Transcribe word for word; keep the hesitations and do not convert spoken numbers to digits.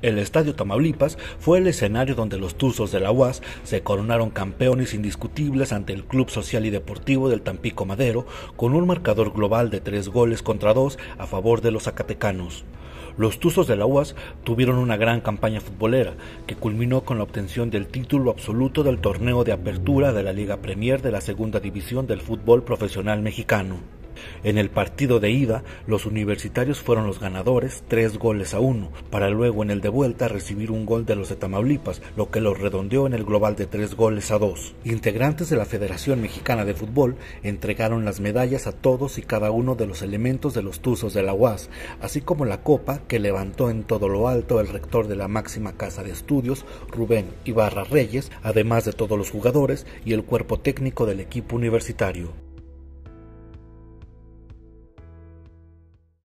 El Estadio Tamaulipas fue el escenario donde los Tuzos de la U A S se coronaron campeones indiscutibles ante el Club Social y Deportivo del Tampico Madero con un marcador global de tres goles contra dos a favor de los zacatecanos. Los Tuzos de la U A S tuvieron una gran campaña futbolera que culminó con la obtención del título absoluto del torneo de apertura de la Liga Premier de la Segunda División del fútbol profesional mexicano. En el partido de ida, los universitarios fueron los ganadores, tres goles a uno, para luego en el de vuelta recibir un gol de los de Tamaulipas, lo que los redondeó en el global de tres goles a dos. Integrantes de la Federación Mexicana de Fútbol entregaron las medallas a todos y cada uno de los elementos de los Tuzos de la U A S, así como la copa que levantó en todo lo alto el rector de la máxima casa de estudios, Rubén Ibarra Reyes, además de todos los jugadores y el cuerpo técnico del equipo universitario.